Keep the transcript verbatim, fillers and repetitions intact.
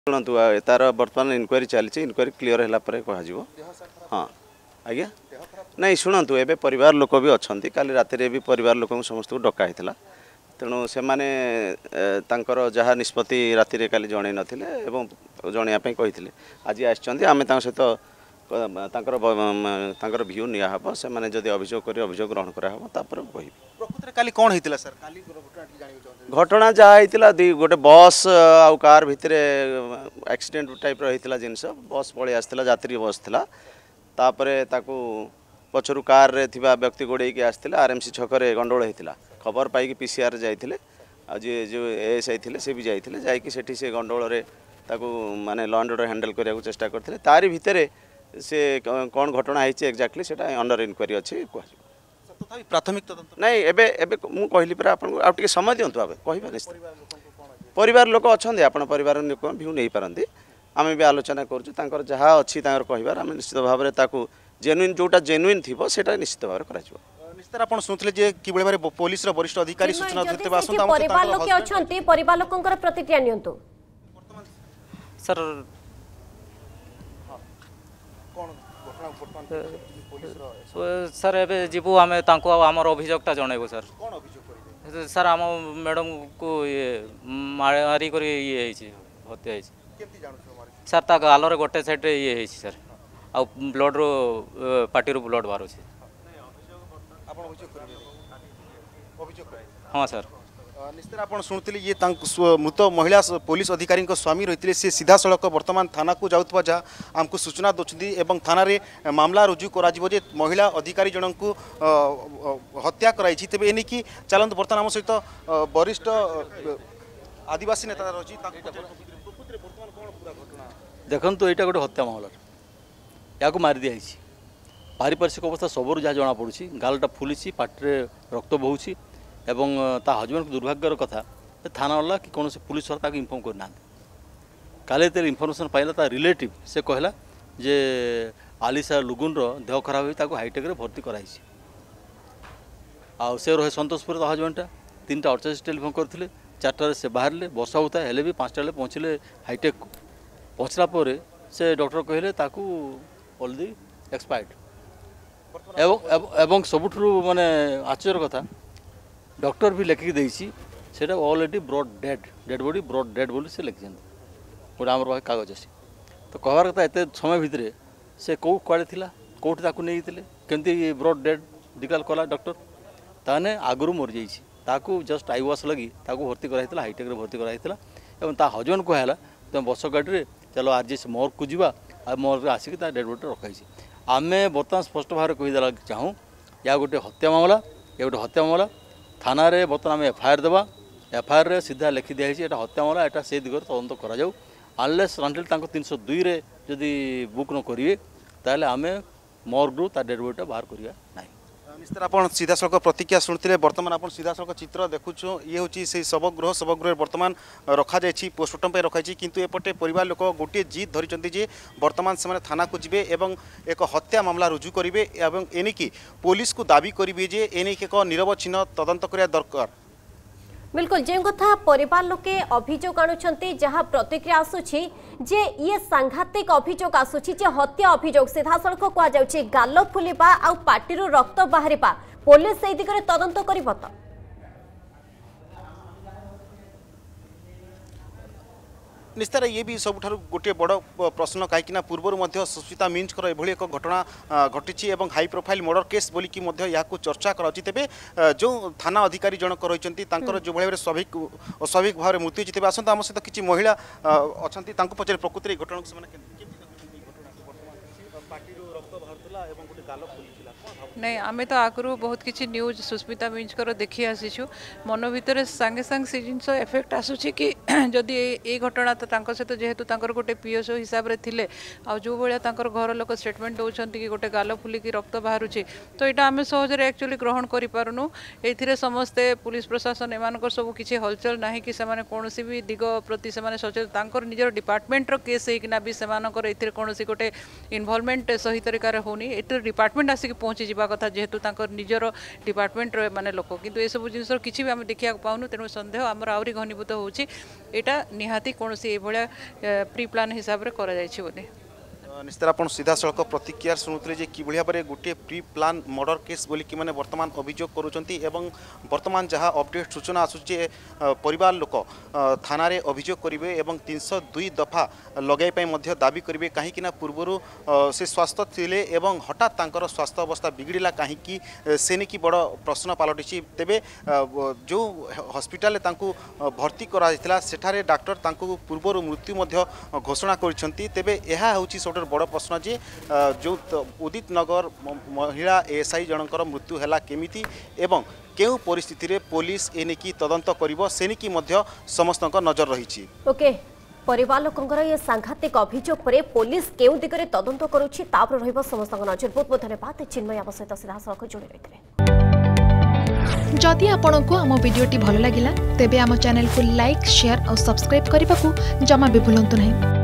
शुणु तार बर्तमान इनक्वारी चली इनक्वारी क्लीयर है कह हाँ आज्ञा नहीं शुणु एवं परिवार लोक भी अच्छा काली राति भी परिवार लोक समस्त को डका होता तेणु से मैंने जहाँ निष्पत्ति राति काली जन ना जनवाई कही आज आम सहित तांकर भ्यू निहब से मैंने जब अभियोग कर अभियोग ग्रहण कराब कह प्रकृति काली कौन होता सर काली घटना जहाँ होता दी गोटे बस आउ कार भितर एक्सीडेंट टाइप रही जिनस बस पलि आसला यात्री बस थी तापरे ताकू पछरु कार रे थिबा व्यक्ति गोड़े के आसते आरएमसी छकरे गंडोल होता खबर पाई पीसीआर जाइए जे जो एएस आई से भी जाइए जाकि से गंडोल ताकू माने लॉ एंड ऑर्डर हैंडल करने को चेष्टा करते तारी भितर से कौन घटना होती एक्जाक्टली से अंडर इनक्वारी अच्छी कह प्राथमिक तदंत नहीं एबे एबे मु कहली पर आपन आ टिके समय दियंतु आबे कहबा निश्चित परिवार लोक अछंदे आपन परिवार लोक व्यू नहीं पारंती आमे भी आलोचना करछु तांकर जहा अछि तांकर कहबार आमे निश्चित भाव रे ताकू जेन्युइन जोटा जेन्युइन थिबो सेटा निश्चित भाव रे कराजिवो निश्चित आपन सुनथले जे कि बळे बारे पुलिस रो वरिष्ठ अधिकारी सूचना देते बासन तांकर परिवार लोक अछंती परिवार लोकंकर प्रतिक्रिया नियंतु सर कोन घटना वर्तमान पुलिस रो सर एबे जीवु आमे तांको हमर अभियोगटा जणाइबो सर कोन अभियोग करिवे सर हम मैडम को ये मारी करी ये हेछि हत्या हेछि केमति जानु छ मारी सर ता गालरे गोटे साइड रे ये हेछि सर आ ब्लड रो पार्टी रो ब्लड बारो छै आपण अभियोग करिवे अभियोग करिवे हां सर निश्चित आपन सुनथिले ये मृत महिला पुलिस अधिकारी स्वामी रही से सीधा सड़क वर्तमान थाना को जाऊा जहाँ आमको सूचना दौरान एवं थाना रे मामला रुजु करा महिला अधिकारी जनक को हत्या कराई तेज एने कि चलते बर्तमान आम सहित वरिष्ठ आदिवासी नेता रही देखु तो यहाँ गोटे हत्या मामला या मारी दिखाई पारिपार्श्विक अवस्था सबूर जहाँ जना पड़ी गालटा फुली पाटे रक्त बहुची एवं ता हजबैंड को दुर्भाग्यर कथा थाना वाला कि कौन से पुलिस वाला इनफर्म करना काले तेरे इनफर्मेशन पाइला ता रिलेटिव से कहला जे आलिसा लुगुन रो देह खराब होई ताको हाईटेक रे भर्ती कराई आ से रहे संतोषपुर ता हजबैंडटा तीन टा अड़चाश टेलीफोन करथिले चारटा से बाहर ले बसा होता हेले भी पांचटा ले पहुँचले हाईटेक पहुँचला पर से डॉक्टर कहले ताको ऑलरेडी एक्सपायर्ड एवं एवं सबुठु माने आश्चर्य कथा डॉक्टर भी लिखिक देसी सेटा already brought dead dead body brought dead बोली से लिखिं गोटे आम कागज अच्छी तो कहबार कथा एत समय भितर से कौ कुआड़े थी कौटी ताकू नहीं केमती ब्रॉड डेड डिक्लेयर कला डॉक्टर ताने आगु मरी जाइए जस्ट आई वाश लगी ताकू भर्ती कराइला हाईटेक रे भर्ती कराइला एवं ता हजबैंड कहला तुम बस गाड़ी में चलो आज से मोर को जीवा आ मोर आसिक डेड बॉडी रखाई आम बर्तमान स्पष्ट भाव कहीदेला चाहूँ या गोटे हत्या मामला या गोटे हत्या मामला थाना रे बर्तमान आम एफआईआर देवा एफआईआर रे सीधा लिखि दिखाई यहाँ हत्या मामला यहाँ से दिगरे तदंत कराऊ अनलेस अनटिल तांको तीन सौ दुई रे जदि बुक न करेंगे ताहले आम मर्गरू ता डेड बॉडीटा बाहर करिया नाही निश्चित आप सीधा सड़क प्रतिक्रिया शुणुते बर्तमान आप सीधा सड़क चित्र देखुछु ये हूँ से शवगृह शवगृह बर्तमान रखा जाए पोस्टमार्टम रखाई किंतु एपटे परिवार लोक गोटे जिद धरी जे बर्तमान से थाना को जीवे एवं एक हत्या मामला रुजु करेंगे एवं एनिकी पुलिस को दाबी करेंगे जे एनिक एक निरवच्छिन्न तदंत करिया दरकार बिल्कुल जो कथा परिवार लोके अभियोग आणुछंती जहाँ प्रतिक्रिया आसुछि जे ये सांघातिक अभियोग आसुछि जे हत्या अभियोग सीधा सड़क कह जाउछि गाल फुलिबा आ पाटिरु रक्त बाहरिबा पुलिस से दिगरे तदंत करिबो त निश्चित ये भी सबुठ गोटे बड़ प्रश्न कहीं पूर्व सुस्मिता मिंजकर एभली एक घटना घटी हाई प्रोफाइल मर्डर केस बोलिकी यहाँ चर्चा कराची तेज जो थाना अधिकारी जनक रही जो भाई स्वाभाविक अस्वाभाविक भाव में मृत्यु तेज आसता आम सहित किसी महिला अच्छा पचारे प्रकृति घटना नहीं आमे तो आगु बहुत किसी न्यूज सुस्मिता मिंजकर देखी आसीचु मन भितर सांगे सांगे से जिन एफेक्ट आसूची कि जदि ये घटना तो सहित जेहेतु गोटे पीएसओ हिसाब से थिले आ जो भाया घर लोक स्टेटमेंट दौरान कि गोटे गाल फुलिकी रक्त बाहर तो यहाँ आम सहजरे एक्चुअली ग्रहण करूँ ये समस्ते पुलिस प्रशासन एम सब किसी हलचल ना कि कौन भी दिग प्रति सचेतन निजर डिपार्टमेंटर केस होना भी कौन गोटे इनवल्वमेंट सही तरीका होनी ये डिपार्टमेंट आसिक पहुँची जावा कथा जेहेतु तांकर निजर डिपार्टमेंट माने लोक किंतु ए सब जिनसर किछि भी आम देखा पाउनु तेणु सन्देह आमर आहरी घनीभूत होउछि एटा निहाती कोनोसी ए भलिया प्री प्लान हिसाब रे करा जायछि बोली निश्चित आप सीधा सड़क प्रतिक्रिया शुणुते कि कि भाव गोटे प्री प्लान मर्डर केस बोली कि मैंने वर्तमान अभियोग करुँच वर्तमान जहाँ अपडेट सूचना आसूचे परिवार लोक थाना रे अभियोग करेंगे और तीन सौ दुई दफा लगाई दाबी करेंगे कहीं पूर्वर से स्वास्थ्य थिले एवं हठात तांकर स्वास्थ्य अवस्था बिगड़ला कहीं से नहीं कि बड़ प्रश्न पलटि तेबे जो हॉस्पिटल भर्ती करा सेठारे डॉक्टर तांको पूर्वर मृत्यु घोषणा करिसेंती तेबे यह होची सबटर बड़ प्रश्न जे जो उदित नगर महिला एएसआई जनकर मृत्यु है केमिति एवं केउ परिस्थिति रे पुलिस एनिकी तदंत करिवो सेनिकी मध्य समस्त नजर रही। ओके परिवार लोकंकर ये सांघातिक अभियोग पर पुलिस केउ दिगरे तदंत करूछि तापर रहइबो समस्त नजर। बहुत बहुत धन्यवाद चिन्मय आम सहित सीधा सड़क जोड़ी रहितले। जदि आपंक आम भिडी भल लगा तेब आम चैनल को लाइक शेयर और सब्सक्राइब करने को जमा भी भूलु नहीं।